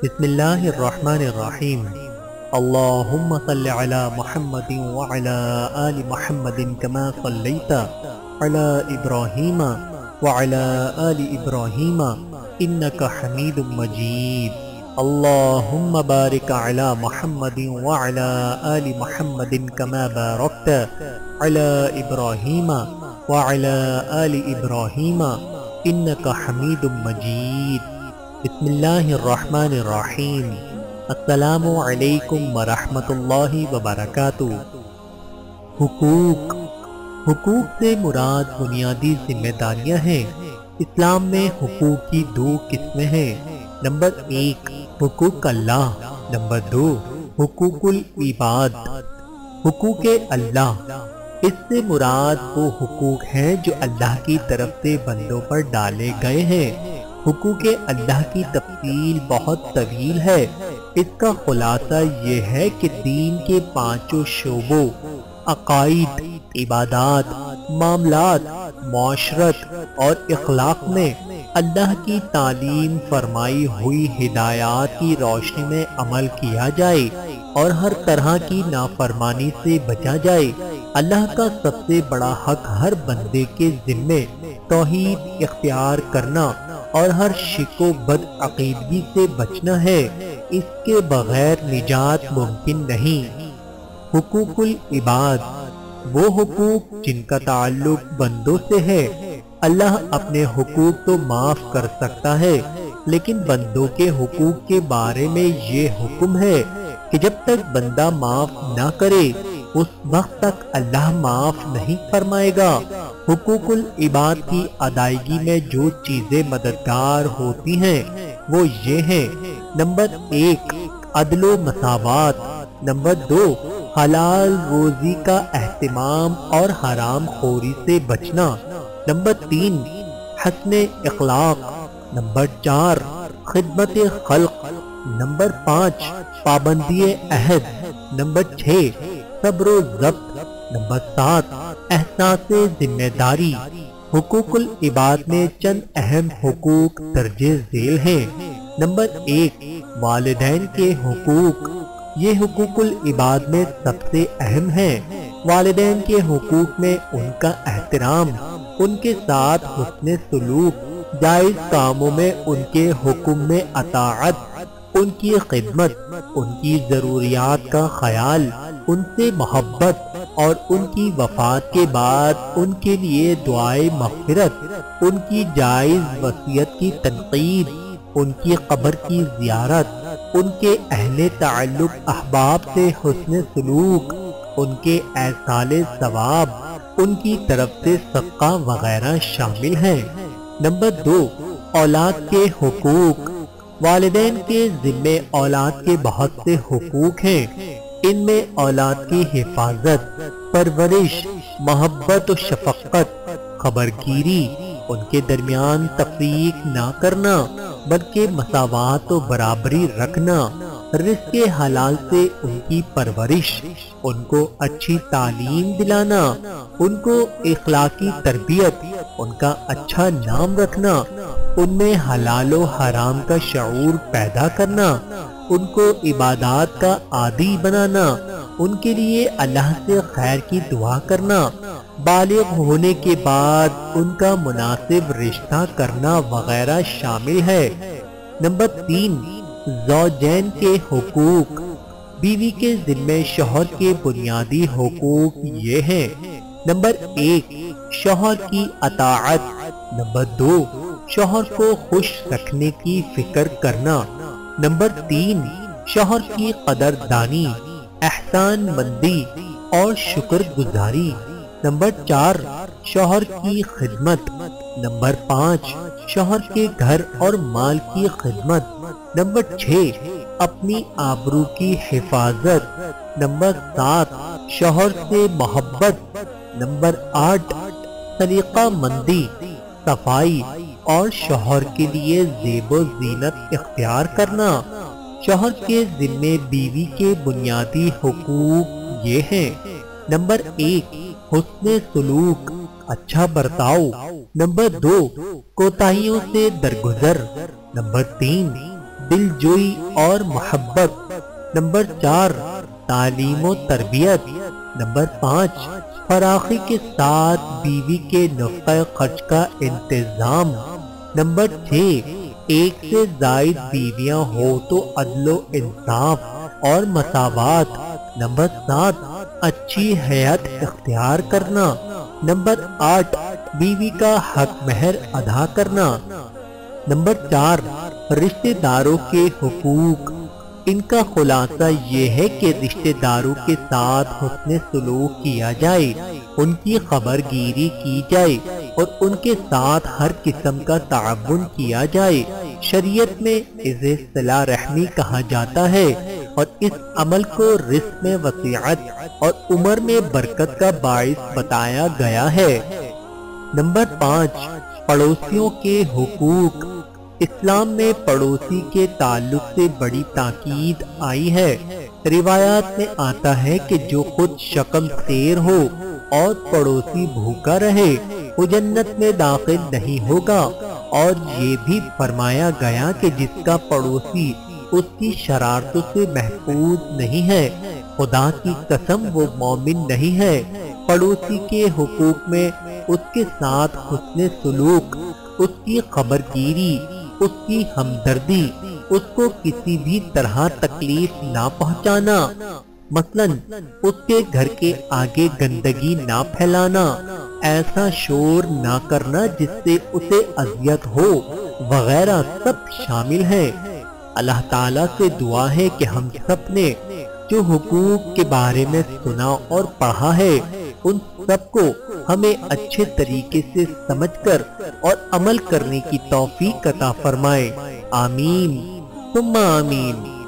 بسم اللہ الرحمن الرحیم اللہم صل علی محمد وعلی آل محمد کما صلیت علی ابراہیم وعلی آل ابراہیم انک حمید مجید اللہم بارک علی محمد وعلی آل محمد کما بارکت علی ابراہیم وعلی آل ابراہیم انک حمید مجید بسم اللہ الرحمن الرحیم السلام علیکم ورحمۃ اللہ وبرکاتہ۔ حقوق سے مراد بنیادی ذمہ داریاں ہیں۔ اسلام میں حقوق کی دو قسمیں ہیں۔ نمبر 1 حقوق اللہ، نمبر 2 حقوق العباد۔ حقوق اللہ، اس سے مراد وہ حقوق ہیں جو اللہ کی طرف سے بندوں پر ڈالے گئے ہیں۔ حقوق اللہ کی تفصیل بہت طویل ہے۔ اس کا خلاصہ یہ ہے کہ دین کے 5 شعبوں عقائد، عبادات، معاملات، معاشرت اور اخلاق میں اللہ کی تعلیم فرمائی ہوئی ہدایات کی روشنی میں عمل کیا جائے اور ہر طرح کی نافرمانی سے بچا جائے۔ اللہ کا سب سے بڑا حق ہر بندے کے ذمے توحید اختیار کرنا اور ہر شک و بد عقیدگی سے بچنا ہے۔ اس کے بغیر نجات ممکن نہیں۔ حقوق العباد، وہ حقوق جن کا تعلق بندوں سے ہے۔ اللہ اپنے حقوق تو معاف کر سکتا ہے، لیکن بندوں کے حقوق کے بارے میں یہ حکم ہے کہ جب تک بندہ معاف نہ کرے اس وقت تک اللہ معاف نہیں فرمائے گا۔ حقوق العباد کی ادائیگی میں جو چیزیں مددگار ہوتی ہیں وہ یہ ہیں۔ نمبر 1 عدل و مساوات، نمبر 2 حلال روزی کا اہتمام اور حرام خوری سے بچنا، نمبر 3 حسن اخلاق، نمبر 4 خدمت خلق، نمبر 5 پابندی عہد، نمبر 6 صبر و ضبط، نمبر 7 احساس ذمہ داری۔ حقوق العباد میں چند اہم حقوق درج ذیل ہیں۔ نمبر 1 والدین کے حقوق، یہ حقوق العباد میں سب سے اہم ہیں۔ والدین کے حقوق میں ان کا احترام، ان کے ساتھ حسن سلوک، جائز کاموں میں ان کے حکم میں اطاعت، ان کی خدمت، ان کی ضروریات کا خیال، ان سے محبت اور ان کی وفات کے بعد ان کے لیے دعائے مغفرت، ان کی جائز وصیت کی تنقید، ان کی قبر کی زیارت، ان کے اہل تعلق احباب سے حسن سلوک، ان کے ایصال ثواب، ان کی طرف سے صدقہ وغیرہ شامل ہیں۔ نمبر 2 اولاد کے حقوق، والدین کے ذمے اولاد کے بہت سے حقوق ہیں۔ ان میں اولاد کی حفاظت، پرورش، محبت و شفقت، خبرگیری، ان کے درمیان تفریق نہ کرنا بلکہ مساوات و برابری رکھنا، رزق حلال سے ان کی پرورش، ان کو اچھی تعلیم دلانا، ان کو اخلاقی تربیت، ان کا اچھا نام رکھنا، ان میں حلال و حرام کا شعور پیدا کرنا، ان کو عبادات کا عادی بنانا، ان کے لیے اللہ سے خیر کی دعا کرنا، بالغ ہونے کے بعد ان کا مناسب رشتہ کرنا وغیرہ شامل ہے۔ نمبر 3 زوجین کے حقوق، بیوی کے ذمے شوہر کے بنیادی حقوق یہ ہیں۔ نمبر 1 شوہر کی اطاعت، نمبر 2 شوہر کو خوش رکھنے کی فکر کرنا، نمبر 3 شوہر کی قدر دانی، احسان مندی اور شکر گزاری، نمبر 4 شوہر کی خدمت، نمبر 5 شوہر کے گھر اور مال کی خدمت، نمبر 6 اپنی آبرو کی حفاظت، نمبر 7 شوہر سے محبت، نمبر 8 سلیقہ مندی، صفائی اور شوہر کے لیے زیب و زینت اختیار کرنا۔ شوہر کے ذمے بیوی کے بنیادی حقوق یہ ہیں۔ نمبر 1 حسن سلوک، اچھا برتاؤ، نمبر 2 کوتاہیوں سے درگزر، نمبر 3 دلجوئی اور محبت۔ نمبر 4 تعلیم و تربیت۔ نمبر 5 فراخی کے ساتھ بیوی کے نفقہ خرچ کا انتظام۔ نمبر 6 ایک سے زائد بیویاں ہو تو عدل و انصاف اور مساوات۔ نمبر 7 اچھی حیات اختیار کرنا۔ نمبر 8 بیوی کا حق مہر ادا کرنا۔ نمبر 4 رشتہ داروں کے حقوق۔ ان کا خلاصہ یہ ہے کہ رشتہ داروں کے ساتھ حسن سلوک کیا جائے، ان کی خبر گیری کی جائے اور ان کے ساتھ ہر قسم کا تعاون کیا جائے۔ شریعت میں اسے صلہ رحمی کہا جاتا ہے اور اس عمل کو رزق میں وسعت اور عمر میں برکت کا باعث بتایا گیا ہے۔ نمبر 5 پڑوسیوں کے حقوق۔ اسلام میں پڑوسی کے تعلق سے بڑی تاکید آئی ہے۔ روایات میں آتا ہے کہ جو خود شکم سیر ہو اور پڑوسی بھوکا رہے وہ جنت میں داخل نہیں ہوگا، اور یہ بھی فرمایا گیا کہ جس کا پڑوسی اس کی شرارتوں سے محفوظ نہیں ہے، خدا کی قسم وہ مومن نہیں ہے۔ پڑوسی کے حقوق میں اس کے ساتھ حسن سلوک، اس کی خبر گیری، اس کی ہمدردی، اس کو کسی بھی طرح تکلیف نہ پہنچانا، مثلا اس کے گھر کے آگے گندگی نہ پھیلانا، ایسا شور نہ کرنا جس سے اسے اذیت ہو وغیرہ سب شامل ہیں۔ اللہ تعالیٰ سے دعا ہے کہ ہم سب نے جو حقوق کے بارے میں سنا اور پڑھا ہے ان سب کو ہمیں اچھے طریقے سے سمجھ کر اور عمل کرنے کی توفیق عطا فرمائے۔ آمین ثم آمین۔